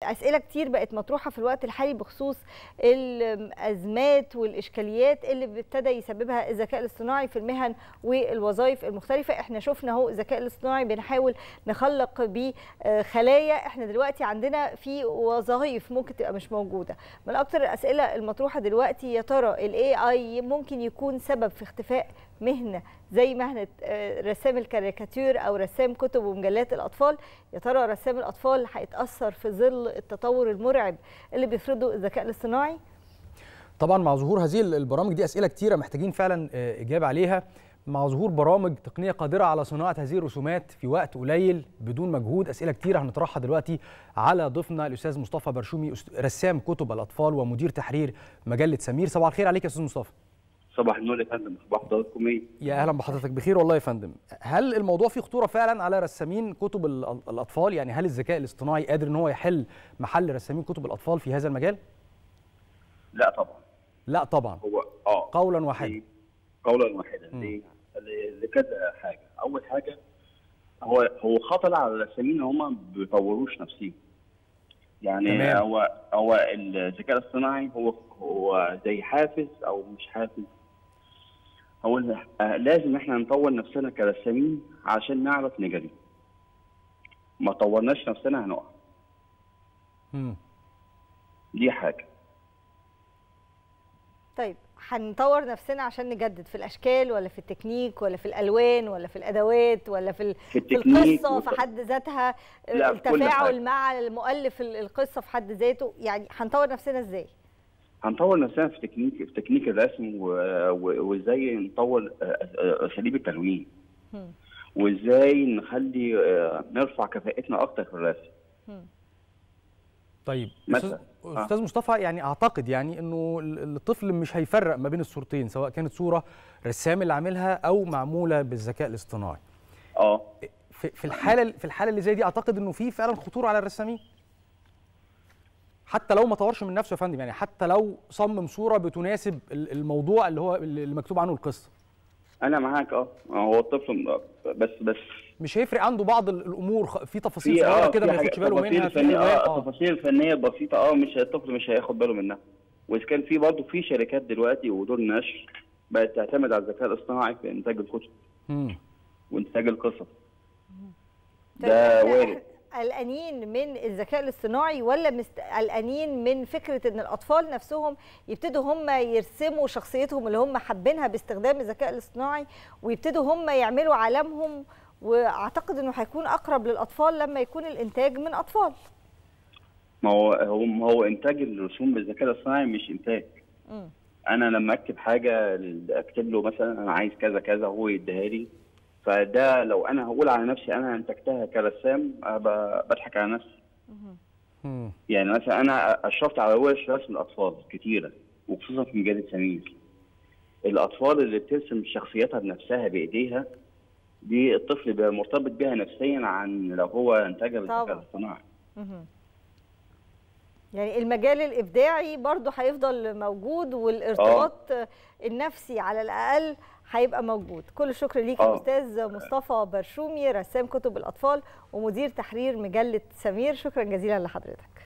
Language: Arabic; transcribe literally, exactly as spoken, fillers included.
اسئله كتير بقت مطروحه في الوقت الحالي بخصوص الازمات والاشكاليات اللي ابتدى يسببها الذكاء الاصطناعي في المهن والوظائف المختلفه. احنا شفنا اهو الذكاء الاصطناعي بنحاول نخلق بيه خلايا، احنا دلوقتي عندنا في وظائف ممكن تبقى مش موجوده. من اكتر الاسئله المطروحه دلوقتي، يا ترى الاي اي ممكن يكون سبب في اختفاء مهنه زي مهنه رسام الكاريكاتير او رسام كتب ومجلات الاطفال؟ يا ترى رسام الاطفال هيتاثر في ظل التطور المرعب اللي بيفرضه الذكاء الاصطناعي؟ طبعا مع ظهور هذه البرامج دي اسئله كتيره محتاجين فعلا اجابه عليها. مع ظهور برامج تقنيه قادره على صناعه هذه الرسومات في وقت قليل بدون مجهود، اسئله كتيره هنطرحها دلوقتي على ضيفنا الاستاذ مصطفى برشومي، رسام كتب الاطفال ومدير تحرير مجله سمير. صباح الخير عليك يا استاذ مصطفى. صباح النور يا فندم، صباح حضراتكم ايه؟ يا اهلا بحضرتك. بخير والله يا فندم. هل الموضوع فيه خطوره فعلا على رسامين كتب الاطفال؟ يعني هل الذكاء الاصطناعي قادر ان هو يحل محل رسامين كتب الاطفال في هذا المجال؟ لا طبعا. لا طبعا. هو اه قولا واحدا. قولا واحدا ليه؟ لكذا حاجه. اول حاجه هو هو خطر على الرسامين ان هم ما بيطوروش نفسهم. يعني تمام. هو هو الذكاء الاصطناعي هو هو زي حافز او مش حافز. هو لازم احنا نطور نفسنا كرسامين عشان نعرف نجري. ما طورناش نفسنا هنقع. امم دي حاجه. طيب هنطور نفسنا عشان نجدد في الاشكال ولا في التكنيك ولا في الالوان ولا في الادوات ولا في, في, في القصه في حد ذاتها، التفاعل مع المؤلف القصه في حد ذاته؟ يعني هنطور نفسنا ازاي؟ هنطور نفسنا في تكنيك في تكنيك الرسم وازاي نطور اساليب التلوين وازاي نخلي نرفع كفاءتنا اكتر في الرسم. طيب استاذ استاذ مصطفى، يعني اعتقد يعني انه الطفل مش هيفرق ما بين الصورتين، سواء كانت صوره رسام اللي عاملها او معموله بالذكاء الاصطناعي. اه في الحاله في الحاله اللي زي دي اعتقد انه في فعلا خطوره على الرسامين، حتى لو ما طورش من نفسه يا فندم. يعني حتى لو صمم صوره بتناسب الموضوع اللي هو اللي مكتوب عنه القصه. انا معاك. اه هو الطفل بس بس مش هيفرق عنده بعض الامور، في تفاصيل صغيره كده ما ياخدش باله منها. في اه التفاصيل الفنيه البسيطه اه مش الطفل مش هياخد باله منها. واذا كان في برضه في شركات دلوقتي ودور نشر بقت تعتمد على الذكاء الاصطناعي في انتاج الكتب وانتاج القصص. ده وارد. قلقانين من الذكاء الاصطناعي ولا مست... قلقانين من فكره ان الاطفال نفسهم يبتدوا هم يرسموا شخصيتهم اللي هم حابينها باستخدام الذكاء الاصطناعي ويبتدوا هم يعملوا عالمهم؟ واعتقد انه هيكون اقرب للاطفال لما يكون الانتاج من اطفال. ما هو هو ما هو انتاج الرسوم بالذكاء الاصطناعي مش انتاج. م. انا لما اكتب حاجه اكتب له مثلا انا عايز كذا كذا هو يديها لي، فده لو انا هقول على نفسي انا انتجتها كرسام بضحك على نفسي. م. يعني مثلا انا اشرفت على ورش رسم الاطفال كتيره وخصوصا في مجله سمير. الاطفال اللي بترسم شخصيتها بنفسها بايديها دي الطفل بيبقى مرتبط بيها نفسيا عن لو هو انتجها بالذكاء الاصطناعي. يعني المجال الابداعي برضه هيفضل موجود والارتباط أوه. النفسي على الاقل هيبقى موجود. كل الشكر ليك يا استاذ مصطفى برشومي، رسام كتب الاطفال ومدير تحرير مجله سمير. شكرا جزيلا لحضرتك.